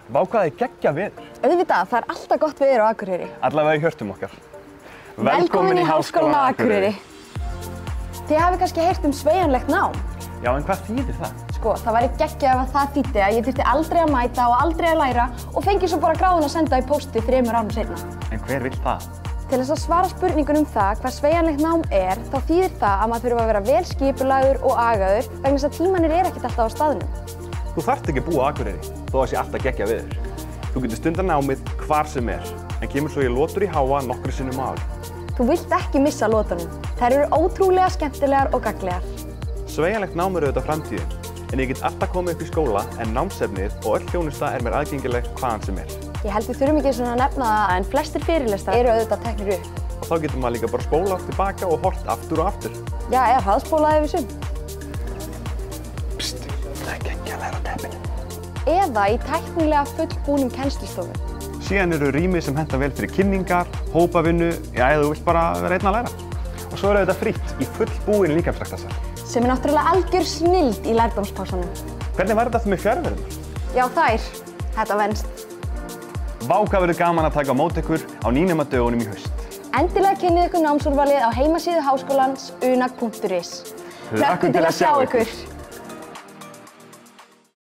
Vá hvað þið geggjað veður. Auðvitað, það alltaf gott veður á Akureyri. Allavega í hjörtum okkar. Velkomin í Háskólann á Akureyri. Þið hafið kannski heyrt sveigjanlegt nám. Já, en hvað þýðir það? Sko, það væri geggjað ef það þýddi að ég þyrfti aldrei að mæta og aldrei að læra og fengi svo bara gráðuna að senda í pósti 3 árum seinna. En hver vill það? Til þess að svara spurningunum það hvað sveigjanlegt nám þá þýðir það að maður þurfa að vera vel skipulagður og agaður vegna þess að tímanir ekkert alltaf á staðnum. Þú þarft ekki að búa á Akureyri, þó að sé alltaf geggjað veður. Þú getur stundað námið hvar sem en kemur svo í lotur í háa nokkru sinnum á ári. Þú vilt ekki missa lotunum. Þær eru ótrúlega skemmtilegar og gagnlegar. Sveigjanlegt nám auðvitað framtíðin, en ég get alltaf komið upp í skóla en námsefnið og öll þjónusta mér aðgengileg hvaðan sem Ég held við þurfum ekki svona að nefna það en flestir fyrirlestar eru auðvitað teknir upp. Og þá getur maður líka bara spólað tilbaka og horft aftur og aftur. Já, eða hraðspólað ef við sum. Pst, það er geggjað að læra á teppinu. Eða í tæknilega fullbúnum kennslustofum. Síðan eru rými sem henta vel fyrir kynningar, hópavinnu, eða þú vilt bara vera einn að læra. Og svo þetta frítt í fullbúinn líkamsræktarsal. Sem náttúrulega algjör snilld í lærdómspásunum. Hvernig var þetta með fjarverunar? Já, þetta venst. Vá hvað verður gaman að taka á móti ykkur á nýnemadögunum í haust. Endilega kynnið ykkur námsúrvalið á heimasíðu háskólans unag.is. Hlökkum til að sjá ykkur!